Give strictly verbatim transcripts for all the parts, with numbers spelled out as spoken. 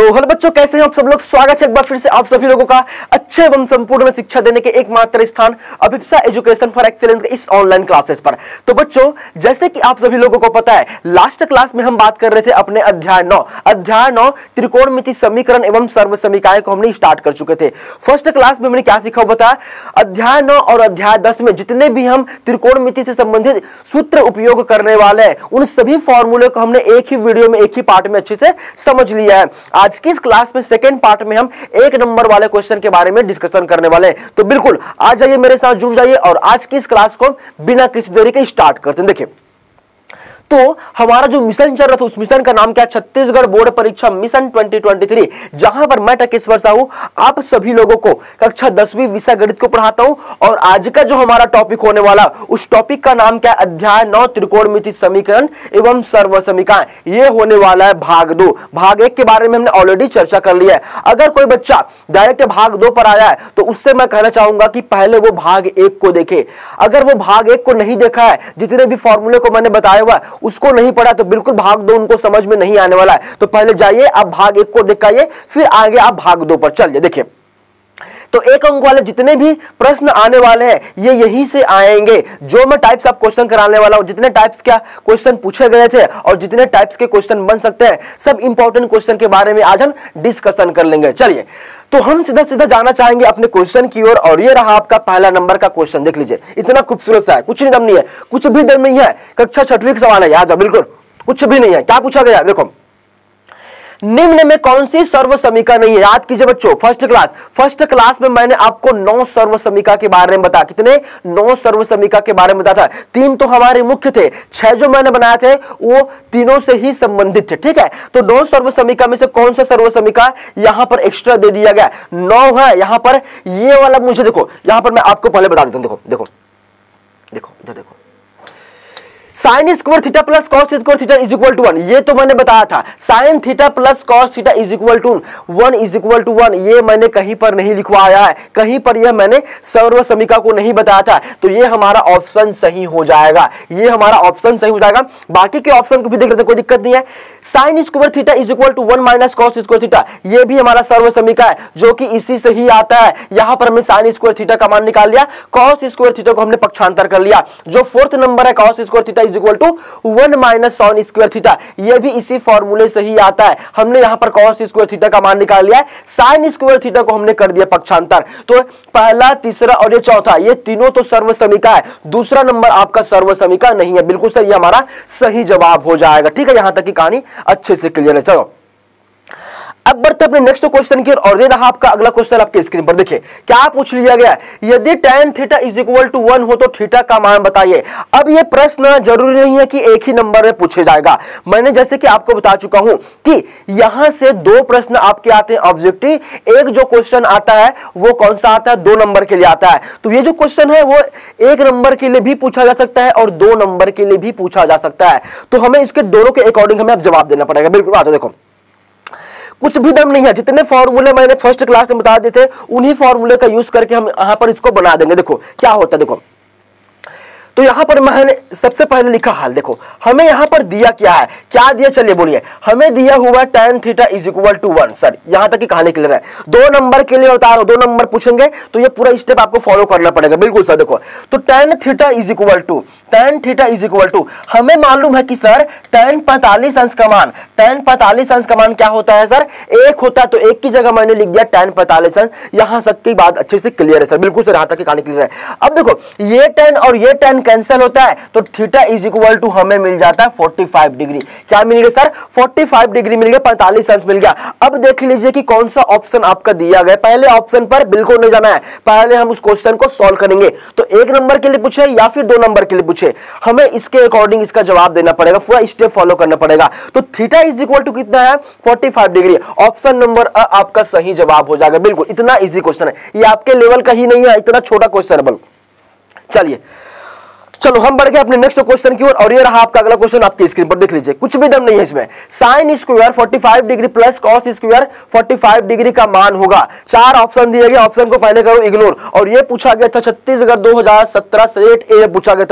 Hello बच्चों, कैसे हैं आप सब लोग। स्वागत है एक बार फिर से आप सभी लोगों का अच्छे एवं संपूर्ण शिक्षा देने के एकमात्र स्थान अभिप्सा एजुकेशन फॉर एक्सीलेंस के इस ऑनलाइन क्लासेस पर। तो बच्चों, जैसे कि आप सभी लोगों को पता है, लास्ट क्लास में हम बात कर रहे थे अपने अध्याय नौ अध्याय नौ त्रिकोणमिति समीकरण एवं सर्व समीकरण को हमने स्टार्ट कर चुके थे। फर्स्ट क्लास में हमने क्या सीखा बताया, अध्याय नौ और अध्याय दस में जितने भी हम त्रिकोणमिति से संबंधित सूत्र उपयोग करने वाले हैं, उन सभी फॉर्मूले को हमने एक ही वीडियो में एक ही पार्ट में अच्छे से समझ लिया है। आज की इस क्लास में सेकंड पार्ट में हम एक नंबर वाले क्वेश्चन के बारे में डिस्कशन करने वाले हैं। तो बिल्कुल आ जाइए, मेरे साथ जुड़ जाइए और आज की इस क्लास को बिना किसी देरी के स्टार्ट करते हैं। देखिए, तो हमारा जो मिशन चल रहा था उस मिशन का नाम क्या, छत्तीसगढ़ बोर्ड परीक्षा मिशन ट्वेंटी ट्वेंटी थ्री, जहां पर मैं टकेश्वर साहू आप सभी लोगों को कक्षा दसवीं विषय गणित को पढ़ाता हूं। और आज का जो हमारा टॉपिक होने वाला, उस टॉपिक का नाम क्या, अध्याय नौ त्रिकोणमिति समीकरण एवं सर्व समीकरण। ये होने वाला है भाग दो। भाग एक के बारे में हमने ऑलरेडी चर्चा कर लिया है। अगर कोई बच्चा डायरेक्ट भाग दो पर आया है तो उससे मैं कहना चाहूंगा कि पहले वो भाग एक को देखे। अगर वो भाग एक को नहीं देखा है, जितने भी फॉर्मूले को मैंने बताया हुआ उसको नहीं पढ़ा, तो बिल्कुल भाग दो उनको समझ में नहीं आने वाला है। तो पहले जाइए आप भाग एक को दिखाइए, फिर आगे आप भाग दो पर चलिए। देखिए, तो एक अंक वाले जितने भी प्रश्न आने वाले हैं ये यहीं से आएंगे। जो मैं टाइप्स आप क्वेश्चन कराने वाला हूं, जितने टाइप्स क्या क्वेश्चन पूछे गए थे और जितने टाइप्स के क्वेश्चन बन सकते हैं, सब इंपॉर्टेंट क्वेश्चन के बारे में आज हम डिस्कशन कर लेंगे। चलिए, तो हम सीधा सीधा जाना चाहेंगे अपने क्वेश्चन की ओर। और, और ये रहा आपका पहला नंबर का क्वेश्चन। देख लीजिए, इतना खूबसूरत सा है, कुछ नहीं दम नहीं है, कुछ भी दम नहीं है, कक्षा छठवीं का सवाल है। याद है, बिल्कुल कुछ भी नहीं है। क्या पूछा गया, देखो, निम्न में कौन सी सर्व समीकरण नहीं है। याद कीजिए बच्चों, फर्स्ट क्लास फर्स्ट क्लास में मैंने आपको नौ सर्व समीकरण के बारे में बताया। कितने, नौ सर्व समीकरण के बारे में बताया था। तीन तो हमारे मुख्य थे, छह जो मैंने बनाए थे वो तीनों से ही संबंधित थे। ठीक है, तो नौ सर्व समीकरण में से कौन सा सर्व समीकरण यहां पर एक्स्ट्रा दे दिया गया, नौ है यहां पर। ये वाला मुझे देखो, यहां पर मैं आपको पहले बता देता हूं। देखो देखो देखो इधर देखो, sine square theta plus cos square theta is equal to one. ये तो मैंने बताया था, sine theta plus cos theta is equal to one is equal to one. ये मैंने कहीं पर नहीं लिखवाया है, कहीं पर यह मैंने सर्व समीकरण को नहीं बताया था। तो ये हमारा ऑप्शन सही हो जाएगा, ये हमारा ऑप्शन सही हो जाएगा। बाकी के ऑप्शन को भी देख लेते हैं, कोई दिक्कत नहीं है। Sine square theta is equal to one minus cos square theta, ये भी हमारा सर्व समीकरण है जो कि इसी से ही आता है। यहां पर हमने साइन स्क्वायर थीटा का मान निकाल लिया, कॉस स्क्वायर थीटा को हमने पक्षांतर कर लिया। जो फोर्थ नंबर है cos square theta is equal to one minus sine square theta, यह भी इसी फॉर्मूले से ही आता है। हमने यहां पर कॉस स्क्वायर थीटा का मान निकाल लिया है, साइन स्क्वायर थीटा को हमने कर दिया पक्षांतर। तो पहला, तीसरा और ये चौथा, ये तीनों तो सर्व समीकरण है। दूसरा नंबर आपका सर्व समीकरण नहीं है। बिल्कुल सही, हमारा सही जवाब हो जाएगा। ठीक है, यहां तक की कहानी अच्छे से क्लियर है। चलो अब बढ़ते अपने नेक्स्ट क्वेश्चन की ओर। और ये रहा आपका अगला क्वेश्चन आपके स्क्रीन पर। देखिए क्या पूछ लिया गया, यदि tan theta is equal to one हो तो थीटा का मान बताइए। अब ये प्रश्न जरूरी नहीं है कि एक ही नंबर में पूछे जाएगा। मैंने जैसे कि आपको बता चुका हूं कि यहां से दो प्रश्न आपके आते हैं ऑब्जेक्टिव। एक जो क्वेश्चन आता है वो कौन सा आता है, दो नंबर के लिए आता है। तो ये जो क्वेश्चन है वो एक नंबर के लिए भी पूछा जा सकता है और दो नंबर के लिए भी पूछा जा सकता है। तो हमें इसके दोनों के अकॉर्डिंग हमें अब जवाब देना पड़ेगा। बिल्कुल, आ जाओ, देखो कुछ भी दम नहीं है। जितने फॉर्मूले मैंने फर्स्ट क्लास में बता दिए थे उन्हीं फॉर्मूले का यूज करके हम यहां पर इसको बना देंगे। देखो क्या होता है, देखो तो यहां पर मैंने सबसे पहले लिखा हाल, देखो हमें यहां पर दिया क्या है, क्या दिया, चलिए बोलिए। हमें दिया हुआ tan theta is equal to one. Sir यहां तक की कहानी क्लियर है। दो नंबर के लिए बता रहा हूं, दो नंबर पूछेंगे तो ये पूरा स्टेप आपको फॉलो करना पड़ेगा। बिल्कुल सर, देखो तो tan theta is equal to tan theta is equal to हमें मालूम है कि सर tan पैंतालीस अंश का मान, tan पैंतालीस अंश का मान क्या होता है सर, एक होता है। तो एक की जगह मैंने लिख दिया tan पैंतालीस अंश। यहां तक की बात अच्छे से क्लियर है सर। बिल्कुल सर, यहां तक की कहानी क्लियर है। अब देखो ये tan और ये tan कैंसिल होता है तो थीटा इज इक्वल टू हमें मिल जाता है पैंतालीस डिग्री। क्या मिल गया सर, पैंतालीस डिग्री मिल गया, पैंतालीस अंश मिल गया। अब देख लीजिए कि कौन सा ऑप्शन आपका दिया गया। पहले ऑप्शन पर बिल्कुल नहीं जाना है, पहले हम उस क्वेश्चन को सॉल्व करेंगे। तो एक नंबर के लिए पूछे या फिर दो नंबर के लिए पूछे, हमें इसके अकॉर्डिंग इसका जवाब देना पड़ेगा, पूरा स्टेप फॉलो करना पड़ेगा। तो थीटा इज इक्वल टू कितना है, पैंतालीस डिग्री। ऑप्शन नंबर अ आपका सही जवाब हो जाएगा। बिल्कुल इतना इजी क्वेश्चन है, ये आपके लेवल का ही नहीं है, इतना छोटा क्वेश्चन है। चलिए चलो हम बढ़ गए अपने नेक्स्ट क्वेश्चन की ओर। और, और ये रहा आपका अगला क्वेश्चन आपकी स्क्रीन पर। देख लीजिए, कुछ भी दम नहीं है इसमें। साइन स्क्वायर पैंतालीस डिग्री प्लस कॉस स्क्वायर पैंतालीस डिग्री का मान होगा। चार ऑप्शन दिए गए, ऑप्शन को पहले करो इग्नोर। और ये पूछा गया था छत्तीसगढ़ दो हज़ार सत्रह सेट ए में पूछा गया था।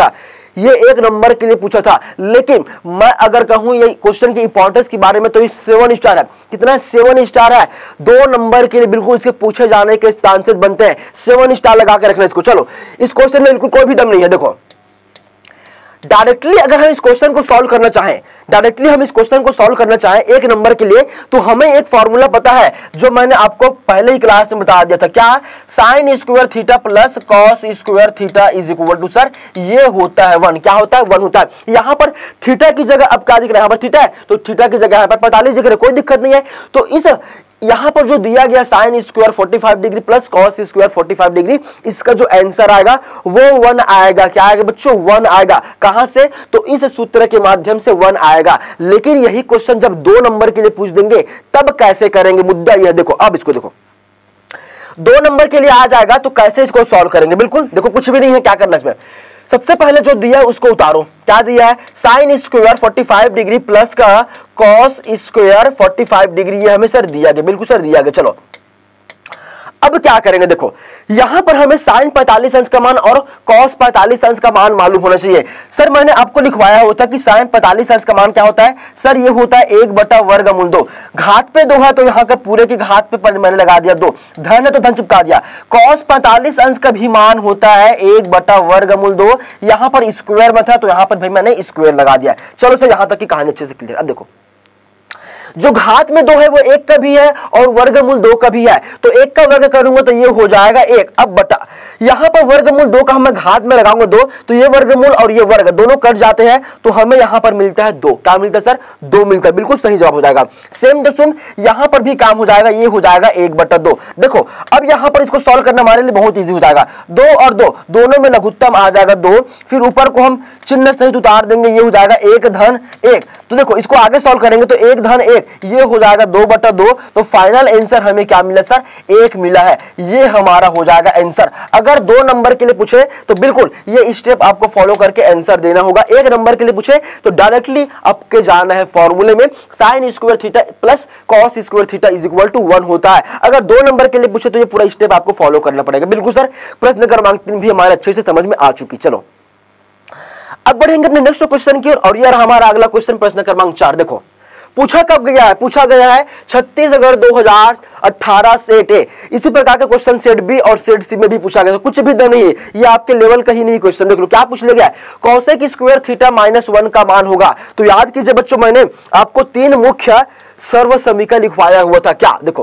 ये एक नंबर के लिए पूछा था, लेकिन मैं अगर कहूं ये क्वेश्चन की इंपॉर्टेंस के बारे में तो ये सेवन स्टार है। कितना सेवन स्टार है, दो नंबर के लिए बिल्कुल इसके पूछे जाने के चांसेस बनते हैं, सेवन स्टार लगा के रखना इसको। चलो इस क्वेश्चन में बिल्कुल कोई भी दम नहीं है। देखो डायरेक्टली अगर हम इस क्वेश्चन को सॉल्व करना चाहें, डायरेक्टली हम इस क्वेश्चन को सॉल्व करना चाहें एक नंबर के लिए, तो हमें एक फॉर्मूला पता है जो मैंने आपको पहले ही क्लास में बता दिया था। क्या? Sine square theta plus cos square theta is equal to, sir ये होता है वन। क्या होता है? वन होता है। यहां पर थीटा की जगह अब क्या दिख रहा है? यहां पर थीटा है तो थीटा की जगह यहां पर पैंतालीस दिख रहा है, कोई दिक्कत नहीं है। तो इस यहां पर जो दिया गया साइन स्क्वायर पैंतालीस डिग्री प्लस कॉस स्क्वायर पैंतालीस डिग्री, इसका जो आंसर आएगा वो वन आएगा। क्या आएगा बच्चों? वन आएगा। कहां से? तो इस सूत्र के माध्यम से वन आएगा। लेकिन यही क्वेश्चन जब दो नंबर के लिए पूछ देंगे तब कैसे करेंगे, मुद्दा यह। देखो अब इसको देखो, दो नंबर के लिए आ जाएगा तो कैसे इसको सॉल्व करेंगे। बिल्कुल देखो कुछ भी नहीं है, क्या करना है इसमें, सबसे पहले जो दिया है उसको उतारो। क्या दिया है? साइन स्क्वायर पैंतालीस डिग्री प्लस का कॉस स्क्वायर पैंतालीस डिग्री, ये हमें सर दिया गया। बिल्कुल सर दिया गया। चलो अब क्या करेंगे, देखो यहां पर हमें साइन पैंतालीस अंश का मान और कॉस पैंतालीस अंश का मान मालूम होना चाहिए। सर मैंने आपको लिखवाया होता कि साइन पैंतालीस अंश का मान क्या होता है, सर ये होता है एक बटा वर्गमूल दो। घात पे दो है तो यहां का पूरे के घात पे मैंने लगा दिया दो, धन है तो धन चिपका दिया। कॉस पैंतालीस अंश का भी मान होता है एक बटा वर्गमूल दो। यहां पर स्क्वायर में था तो यहां पर भाई मैंने स्क्वायर लगा दिया। चलो सर यहां तक की कहानी अच्छे से क्लियर। अब देखो जो घात में दो है वो एक का भी है और वर्गमूल दो का भी है, तो एक का वर्ग करूंगा तो ये हो जाएगा एक। अब बटा यहां पर वर्गमूल दो का मैं घात में लगाऊंगा दो, तो ये वर्गमूल और ये वर्ग दोनों कट जाते हैं तो हमें यहां पर मिलता है दो। क्या मिलता है सर? दो मिलता है। बिल्कुल सही जवाब हो जाएगा। सेम टू सेम यहां पर भी काम हो जाएगा, ये हो जाएगा एक बटा दो। देखो अब यहां पर इसको सॉल्व करना हमारे लिए बहुत ईजी हो जाएगा। दो और दो दोनों में लघुत्तम आ जाएगा दो, फिर ऊपर को हम चिन्ह सहित उतार देंगे, ये हो जाएगा एक धन एक। तो देखो इसको आगे सॉल्व करेंगे तो एक धन एक, ये हो जाएगा दो बटा दो। तो फाइनल आंसर हमें क्या मिला सर? एक मिला है। ये हमारा हो जाएगा आंसर। अगर दो नंबर के लिए पूछे तो बिल्कुल ये स्टेप आपको फॉलो करके आंसर देना होगा। एक नंबर के लिए पूछे तो डायरेक्टली आपके जाना है फॉर्मूले में, sine square theta plus cos square theta is equal to one होता है। अगर दो नंबर के लिए पूछे तो ये पूरा स्टेप आपको फॉलो करना पड़ेगा। बिल्कुल सर, प्रश्न क्रमांक तीन भी हमारे अच्छे से समझ में आ चुकी। चलो अब बढ़ेंगे अपने नेक्स्ट क्वेश्चन की ओर, और यार हमारा अगला क्वेश्चन प्रश्न क्रमांक चार। देखो पूछा कब गया है? पूछा गया है छत्तीसगढ़ दो हज़ार अठारह सेट ए। इसी प्रकार का क्वेश्चन सेट बी और सेट सी में भी पूछा गया। तो कुछ भी दम नहीं है, ये आपके लेवल का ही नहीं क्वेश्चन। देख लो क्या पूछ लिया गया है, cosec square theta minus one का मान होगा। तो याद कीजिए बच्चों, मैंने आपको तीन मुख्य सर्व समीकरण लिखवाया हुआ था। क्या? देखो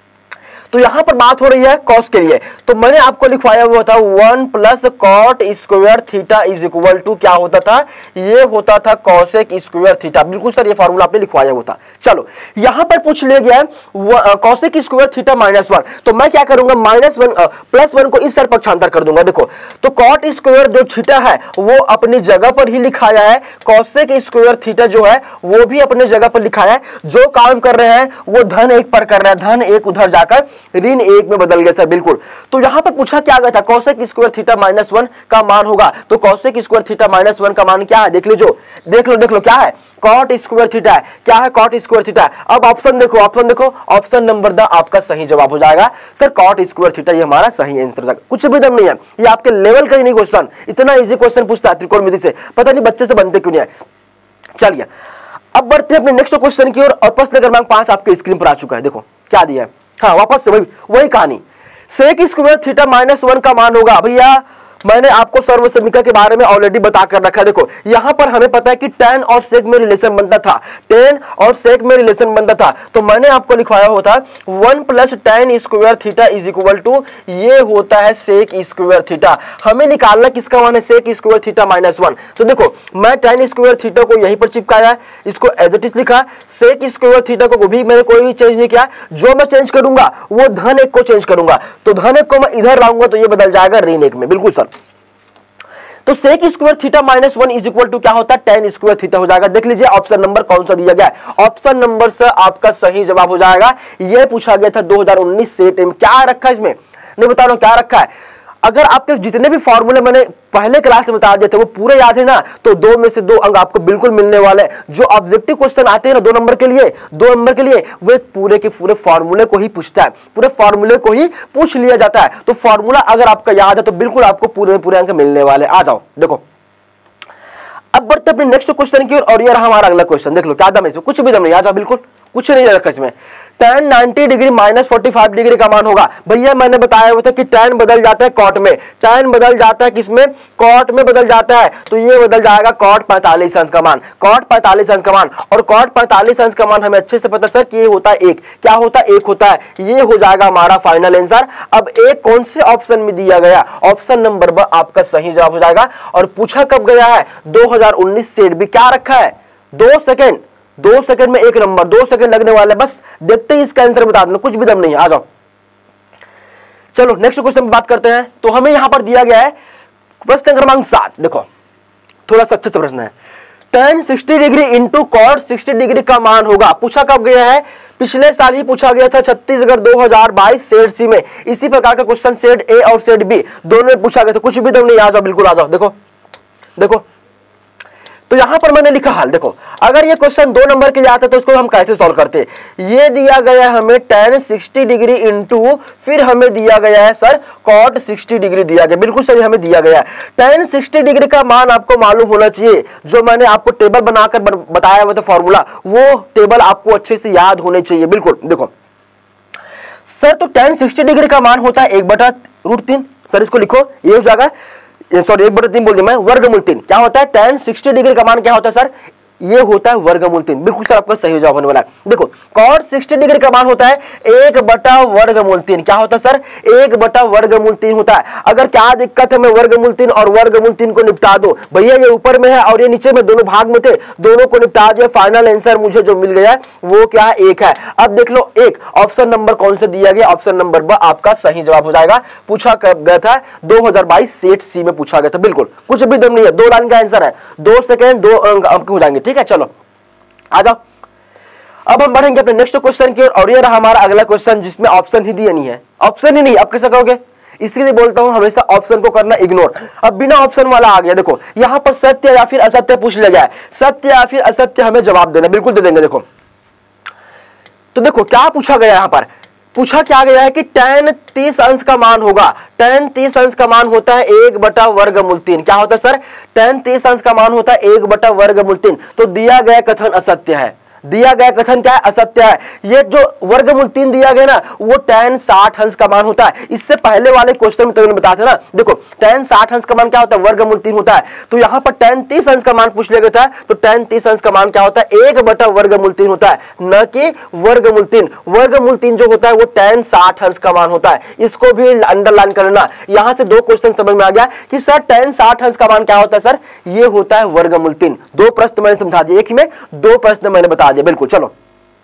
तो यहां पर बात हो रही है कॉस के लिए, तो मैंने आपको लिखवाया हुआ था one plus cot square theta is equal to क्या होता था? ये होता था कॉसेक स्क्वायर थीटा। बिल्कुल सर, ये फॉर्मूला आपने लिखवाया हुआ था। चलो यहां पर पूछ लिया गया है cosec square theta minus one, तो मैं क्या करूंगा? माइनस वन प्लस वन को इस सर पक्षांतर कर दूंगा। देखो तो कॉट स्क्वायर जो थीटा है वो अपनी जगह पर ही लिखाया है, कॉसेक स्क्वायर थीटा जो है वो भी अपने जगह पर लिखाया है। जो काम कर रहे हैं वो धन एक पर कर रहे हैं, धन एक उधर जाकर ऋण एक में बदल गया सर। बिल्कुल, तो यहां पर पूछा क्या गया था? Cosec square theta minus one का मान होगा। तो cosec square theta minus one का मान क्या है? देख लीजिए, देख लो देख लो क्या है? कॉट स्क्वायर थीटा है। क्या है? Cot square theta. अब ऑप्शन देखो, ऑप्शन देखो, ऑप्शन नंबर द आपका सही जवाब हो जाएगा सर कॉट स्क्वायर थीटा। ये हमारा सही आंसर था। कुछ भी दम नहीं है, ये आपके लेवल का ही नहीं क्वेश्चन। इतना इजी क्वेश्चन पूछता है त्रिकोणमिति से, पता नहीं बच्चे से बनते क्यों नहीं है। चलिए अब बढ़ते हैं अपने नेक्स्ट क्वेश्चन की ओर, और प्रश्न क्रमांक पांच आपके स्क्रीन पर आ चुका है। देखो क्या दिया है, हाँ वापस से वही वही कहानी, sec square theta minus one का मान होगा। भैया मैंने आपको सर्व समीकरण के बारे में ऑलरेडी बता कर रखा है। देखो यहां पर हमें पता है कि tan और sec में रिलेशन बनता था, tan और sec में रिलेशन बनता था, तो मैंने आपको लिखवाया हुआ था one plus tan square theta is equal to ये होता है sec स्क्वायर थीटा। हमें निकालना किसका मान है? sec square theta minus one. तो देखो मैं tan स्क्वायर थीटा को यहीं पर चिपकाया, इसको एज इट इज लिखा, sec स्क्वायर थीटा को भी मैंने कोई भी चेंज नहीं किया। जो मैं चेंज करूंगा वो धन एक को चेंज करूंगा, तो धन एक को मैं इधर लाऊंगा तो ये बदल जाएगा ऋण एक में। बिल्कुल सर, तो sec square theta minus one is equal to क्या होता है? टेन स्क्वायर थीटा हो जाएगा। देख लीजिए ऑप्शन नंबर कौन सा दिया गया है, ऑप्शन नंबर से आपका सही जवाब हो जाएगा। यह पूछा गया था दो हज़ार उन्नीस सेट में। क्या रखा है इसमें? नहीं बता रहा हूं क्या रखा है। अगर आपके जितने भी फॉर्मूले मैंने पहले क्लास में बता दिए थे वो पूरे याद है ना, तो दो में से दो अंक आपको बिल्कुल मिलने वाले। जो ऑब्जेक्टिव क्वेश्चन आते हैं ना दो नंबर के लिए, दो नंबर के लिए वो पूरे के पूरे फॉर्मूले को ही पूछता है, पूरे फॉर्मूले को ही पूछ लिया जाता है। तो फॉर्मूला अगर आपका याद है तो बिल्कुल आपको पूरे में पूरे अंक मिलने वाले। आ जाओ देखो अब बढ़ते अपने नेक्स्ट क्वेश्चन की ओर, और ये रहा हमारा अगला क्वेश्चन। देख लो क्या दम है इसमें, कुछ भी दम नहीं, आ जाओ, बिल्कुल कुछ नहीं रखा इसमें। tan ninety degree minus forty five degree का मान होगा। भैया मैंने बताया हुआ था कि tan बदल जाता है कॉट में, tan बदल जाता है किसमें, कॉट में बदल जाता है, तो ये बदल जाएगा कॉट पैंतालीस अंश का मान, कॉट पैंतालीस अंश का मान। और कॉट पैंतालीस अंश का मान हमें अच्छे से पता सर कि ये होता है एक, क्या होता है, एक होता है। ये हो जाएगा हमारा फाइनल आंसर। अब एक कौन से ऑप्शन में दिया गया, ऑप्शन नंबर ब आपका सही जवाब हो जाएगा। और पूछा कब गया है, दो हजार उन्नीस सेट भी क्या रखा है, दो सेकेंड, दो सेकंड में एक नंबर, दो सेकंड लगने वाले, बस देखते ही इसका आंसर बता देना, कुछ भी दम नहीं, आ जाओ। चलो नेक्स्ट क्वेश्चन पे बात करते हैं। तो हमें यहां पर दिया गया है प्रश्न क्रमांक सात। देखो थोड़ा सा अच्छे से प्रश्न है। tan sixty degree into cot sixty degree का मान होगा। पूछा कब गया है, पिछले साल ही पूछा गया था छत्तीसगढ़ दो हजार बाईस सेट सी में। इसी प्रकार का क्वेश्चन सेट ए और सेट बी दोनों में पूछा गया था, कुछ भी दम नहीं, आ जाओ, बिल्कुल आ जाओ। देखो देखो तो यहां पर मैंने लिखा हाल, देखो अगर ये क्वेश्चन दो नंबर के लिए आता है तो उसको हम कैसे सॉल्व करते। ये दिया गया हमें tan सिक्सटी डिग्री इंटू, फिर हमें दिया गया है सर cot सिक्सटी डिग्री दिया गया, बिल्कुल सही हमें दिया गया है। tan सिक्सटी डिग्री का मान आपको मालूम होना चाहिए, जो मैंने आपको टेबल बनाकर बताया हुआ था फॉर्मूला, वो टेबल आपको अच्छे से याद होने चाहिए। बिल्कुल देखो सर, तो tan सिक्सटी डिग्री का मान होता है एक बटा रूट तीन, सर इसको लिखो, ये हो जाएगा, सॉरी एक बटा तीन बोल दिया मैं, वर्गमूल तीन। क्या होता है, tan सिक्सटी डिग्री का मान क्या होता है सर, ये होता है वर्गमूल तीन। बिल्कुल सर आपका सही जवाब होने वाला है। देखो cot सिक्सटी डिग्री का मान होता है एक बटा वर्गमूल तीन। क्या होता है सर, एक बटा वर्गमूल तीन होता है। अगर क्या दिक्कत है, मैं वर्गमूल तीन और वर्गमूल तीन को निपटा दो, भैया ये ऊपर में है और ये नीचे में, दोनों भाग में थे, दोनों को निपटा दिया, फाइनल आंसर मुझे जो मिल गया वो क्या है, एक है। अब देख लो एक ऑप्शन नंबर कौन से दिया गया, ऑप्शन नंबर ब आपका सही जवाब हो जाएगा। पूछा कब गया था, दो हजार बाईस सेट सी में पूछा गया था। बिल्कुल कुछ भी दम नहीं है, दो लाइन का आंसर है, दो सेकेंड दो अंक हो जाएंगे। ठीक है चलो आ जाओ। अब हम बढ़ेंगे अपने नेक्स्ट क्वेश्चन की ओर, और ये रहा हमारा अगला क्वेश्चन जिसमें ऑप्शन ही दिया नहीं है, ऑप्शन ही नहीं, अब कैसे करोगे, इसलिए बोलता हूं हमेशा ऑप्शन को करना इग्नोर। अब बिना ऑप्शन वाला आ गया, देखो यहां पर सत्य या फिर असत्य पूछ लिया गया है, सत्य या फिर असत्य हमें जवाब देना, बिल्कुल दे देंगे। देखो तो देखो क्या पूछा गया, यहां पर पूछा क्या गया है कि tan तीस अंश का मान होगा। tan तीस अंश का मान होता है एक बटा वर्गमूल तीन। क्या होता है सर, tan तीस अंश का मान होता है एक बटा वर्गमूल तीन। तो दिया गया कथन असत्य है, दिया गया कथन क्या है, असत्य है। ये जो वर्गमूल तीन दिया गया ना, वो tan साठ अंश का मान होता है। इससे पहले वाले क्वेश्चन में तो मैंने बताया था ना, देखो tan साठ अंश का मान क्या होता है, वर्गमूल तीन होता है। तो यहाँ पर tan तीस अंश का मान पूछ लिया गया था, तो tan तीस अंश का मान क्या होता है, एक बटा वर्गमूल तीन होता है, न कि वर्गमूल तीन। वर्गमूल तीन जो होता है वो tan साठ अंश का मान होता है। इसको भी अंडरलाइन कर लेना। यहाँ से दो क्वेश्चन समझ में आ गया कि सर tan साठ अंश का मान क्या होता है, सर ये होता है वर्गमूल तीन। दो प्रश्न मैंने समझा दिए, एक ही में दो प्रश्न मैंने बता दिया। बिल्कुल चलो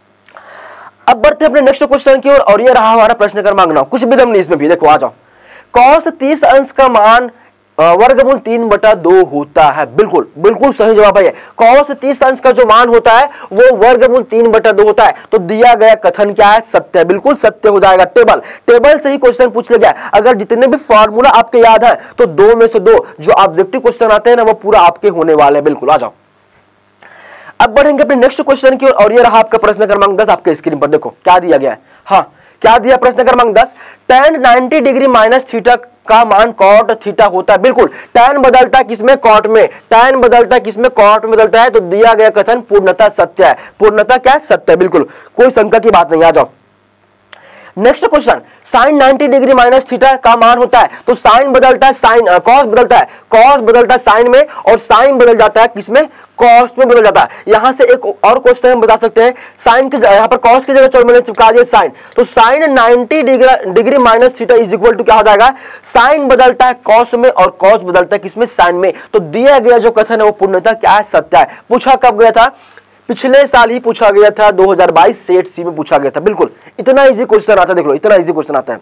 अब बढ़ते हैं अपने नेक्स्ट क्वेश्चन की ओर, और ये रहा हमारा प्रश्न क्रमांक नौ। कुछ भी दम नहीं इसमें भी, देखो आ जाओ। cos तीस अंश का मान वर्गमूल तीन बटा दो होता है। बिल्कुल बिल्कुल सही जवाब है। cos तीस अंश का जो मान होता है वो वर्गमूल तीन बटा दो होता है। तो दिया गया कथन क्या है, सत्य है, बिल्कुल सत्य हो जाएगा। टेबल टेबल से ही क्वेश्चन पूछ लिया गया। अगर जितने भी फॉर्मूला आपके याद है तो दो में से दो जो ऑब्जेक्टिव क्वेश्चन आते हैं ना, वो पूरा आपके होने वाले। बिल्कुल आ जाओ। अब बढ़ेंगे अपने नेक्स्ट क्वेश्चन की ओर, और ये रहा आपका प्रश्न क्रमांक दस आपके स्क्रीन पर। देखो क्या दिया गया है, हाँ क्या दिया प्रश्न क्रमांक दस, tan ninety degree minus theta का मान cot थीटा होता है। बिल्कुल tan बदलता है किसमें, cot में, tan बदलता है किसमें, cot में बदलता है। तो दिया गया कथन पूर्णतः सत्य है। पूर्णतः क्या सत्य है, बिल्कुल कोई शंका की बात नहीं। आ जाओ next question, sine ninety degree minus theta का मान होता है। तो साइन बदलता है, साइन कॉस बदलता है, कॉस बदलता है साइन में, और साइन बदल जाता है किसमें, कॉस में बदल जाता है। यहां से एक और क्वेश्चन हम बता सकते हैं, साइन की यहाँ पर कॉस की जगह चलो मैंने चिपका दिया साइन। तो sine ninety degree minus theta is equal to क्या हो जाएगा, साइन बदलता है कॉस में और कॉस बदलता है किसमें, साइन में। तो दिया गया जो कथन है वो पूर्णतः क्या है, सत्य है। पूछा कब गया था, पिछले साल ही पूछा गया था, दो हजार बाईस सेट सी में पूछा गया था। बिल्कुल इतना इजी क्वेश्चन आता है, देख लो इतना इजी क्वेश्चन आता है।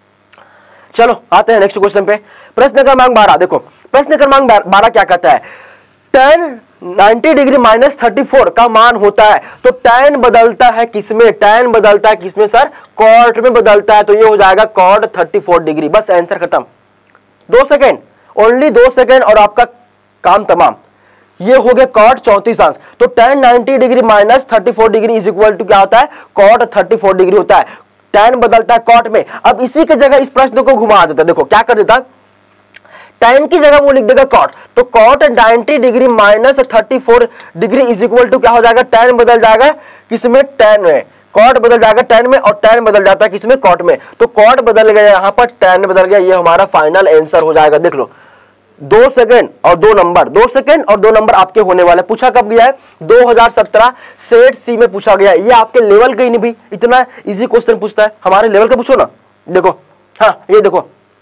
चलो आते हैं नेक्स्ट क्वेश्चन पे, प्रश्न क्रमांक बारह। देखो प्रश्न क्रमांक बारह क्या कहता है, tan ninety degree minus thirty four का मान होता है। तो tan बदलता है किसमें, tan बदलता है किसमें सर, cot में बदलता है। तो ये हो जाएगा cot थर्टी फोर डिग्री। बस आंसर खत्म, दो सेकेंड, ओनली दो सेकेंड और आपका काम तमाम। ये हो गया cot चौंतीस अंश। तो tan ninety degree minus thirty four degree is equal to क्या होता है, cot थर्टी फोर डिग्री होता है। tan बदलता है cot में। अब इसी की जगह इस प्रश्न को घुमा देता, देखो क्या कर देता, tan की जगह वो लिख देगा cot, तो cot ninety degree minus thirty four degree is equal to क्या हो जाएगा, tan बदल जाएगा किसमें, tan में, cot बदल जाएगा tan में, और tan बदल जाता है किसमें, cot में, तो cot बदल गया यहाँ पर, tan बदल गया, ये हमारा फाइनल आंसर हो जाएगा। देख लो दो सेकंड और दो नंबर, दो सेकंड और दो नंबर आपके होने वाले। पूछा कब गया है, दो हज़ार सत्रह सेट सी में पूछा गया है। ये आपके लेवल का ही नहीं भी, इतना इजी क्वेश्चन पूछता है, हमारे लेवल का पूछो ना। देखो हाँ ये देखो,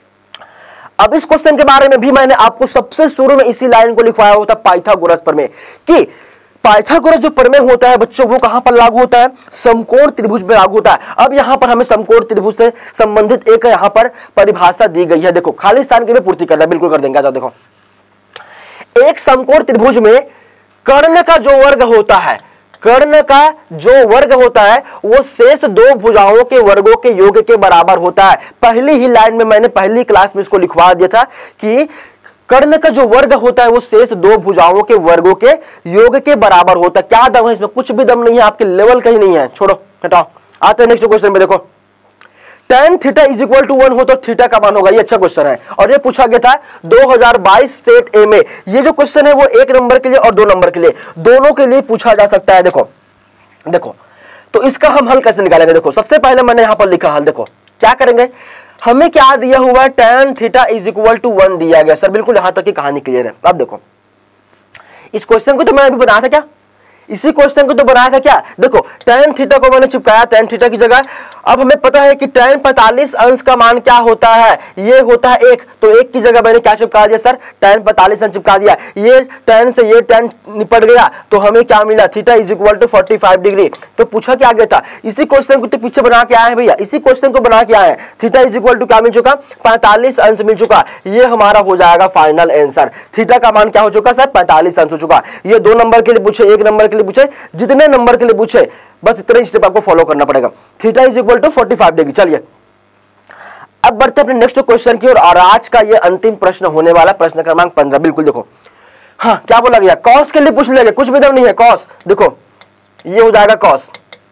अब इस क्वेश्चन के बारे में भी मैंने आपको सबसे शुरू में इसी लाइन को लिखवाया होता पाइथागोरस प्रमेय, कि पाइथागोरस जो प्रमेय होता है बच्चों वो कहां पर लागू होता है, समकोण त्रिभुज में लागू होता है। अब यहां पर हमें समकोण त्रिभुज से संबंधित एक यहां पर परिभाषा दी गई है। देखो खाली स्थान की मैं पूर्ति करना बिल्कुल कर देंगे। देखो एक समकोण त्रिभुज में कर्ण का जो वर्ग होता है, कर्ण का जो वर्ग होता है वो शेष दो भुजाओं के वर्गों के योग के बराबर होता है। पहली ही लाइन में मैंने पहली क्लास में इसको लिखवा दिया था कि कर्ण का जो वर्ग होता है वो शेष दो भुजाओं के वर्गों के योग के बराबर होता है। क्या दम है इसमें, कुछ भी दम नहीं है, आपके लेवल का ही नहीं है, छोड़ो हटाओ। आते हैं नेक्स्ट क्वेश्चन में। देखो tan theta is equal to one हो तो थीटा का मान होगा, ये अच्छा क्वेश्चन है और ये पूछा गया था दो हज़ार बाईस सेट ए में। ये जो क्वेश्चन है वो एक नंबर के लिए और दो नंबर के लिए, दोनों के लिए पूछा जा सकता है। देखो देखो तो इसका हम हल कैसे निकालेंगे, देखो सबसे पहले मैंने यहां पर लिखा हल। देखो क्या करेंगे, हमें क्या दिया हुआ है, tan theta is equal to one दिया गया सर, बिल्कुल यहां तक की कहानी क्लियर है। अब देखो इस क्वेश्चन को तो मैंने अभी बनाया था, क्या इसी क्वेश्चन को तो बनाया था क्या। देखो tan थीटा को मैंने चिपकाया tan थीटा की जगह। अब हमें पता है कि tan पैंतालीस अंश का मान क्या होता है, ये होता है एक, तो एक की जगह मैंने क्या चिपका दिया सर, tan पैंतालीस अंश चिपका दिया। ये tan से ये tan निपट गया तो हमें क्या मिला, theta is equal to forty five degree. तो पूछा क्या गया था, इसी क्वेश्चन को तो पीछे बना के आए हैं भैया, इसी क्वेश्चन को बना के आए हैं। थीटा इज इक्वल टू क्या मिल चुका, पैंतालीस अंश मिल चुका, ये हमारा हो जाएगा फाइनल आंसर। थीटा का मान क्या हो चुका सर, पैंतालीस अंश हो चुका। ये दो नंबर के लिए पूछे, एक नंबर के लिए पूछे, जितने नंबर के लिए पूछे बस इतने स्टेप आपको फॉलो करना पड़ेगा। Theta is equal to forty five degree. चलिए अब बढ़ते हैं अपने नेक्स्ट क्वेश्चन की ओर, और आज का ये अंतिम प्रश्न होने वाला प्रश्न क्रमांक पंद्रह। बिल्कुल देखो हाँ क्या बोला गया, कॉस के लिए पूछ लिया गया, कुछ भी दम नहीं है कॉस। देखो ये हो जाएगा कॉस,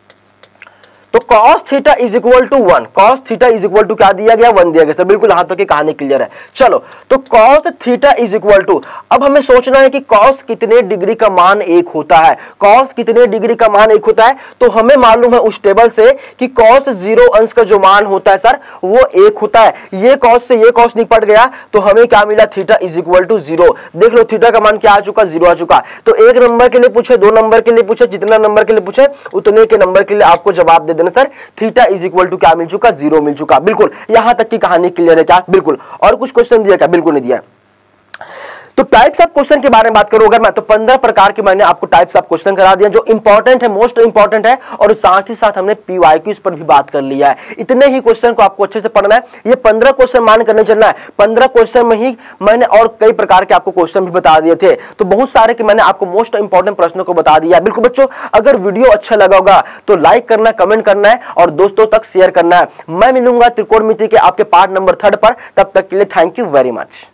तो cos theta is equal to one, cos theta is equal to क्या दिया गया, वन दिया गया सर, बिल्कुल यहां तक की कहानी क्लियर है। चलो तो cos theta is equal to, अब हमें सोचना है कि cos कितने डिग्री का मान एक होता है, cos कितने डिग्री का मान एक होता है। तो हमें मालूम है उस टेबल से कि cos जीरो अंश का जो मान होता है सर वो एक होता है। ये cos से ये cos निपट गया तो हमें क्या मिला, theta is equal to zero. देख लो थीटा का मान क्या आ चुका, जीरो आ चुका। तो एक नंबर के लिए पूछे, दो नंबर के लिए पूछे, जितना नंबर के लिए पूछे उतने के नंबर के लिए आपको जवाब दे देना sir, theta is equal to क्या मिल चुका, जीरो मिल चुका। बिल्कुल यहां तक की कहानी क्लियर है क्या, बिल्कुल। और कुछ क्वेश्चन दिया क्या, बिल्कुल नहीं दिया। तो टाइप्स ऑफ क्वेश्चन के बारे में बात करूं अगर मैं, तो पंद्रह प्रकार के मैंने आपको टाइप्स ऑफ क्वेश्चन करा दिया जो इंपॉर्टेंट है, मोस्ट इंपॉर्टेंट है, और साथ ही साथ हमने पीवाईक्यूज पर भी बात कर लिया है। इतने ही क्वेश्चन को आपको अच्छे से पढ़ना है, ये पंद्रह क्वेश्चन मान करने चलना है। पंद्रह क्वेश्चन में ही मैंने और कई प्रकार के आपको क्वेश्चन भी बता दिए थे, तो बहुत सारे के मैंने आपको मोस्ट इंपॉर्टेंट प्रश्नों को बता दिया। बिल्कुल बच्चों, अगर वीडियो अच्छा लगा होगा तो लाइक करना, कमेंट करना है और दोस्तों तक शेयर करना है। मैं मिलूंगा त्रिकोणमिति के आपके पार्ट नंबर थर्ड पर, तब तक के लिए थैंक यू वेरी मच।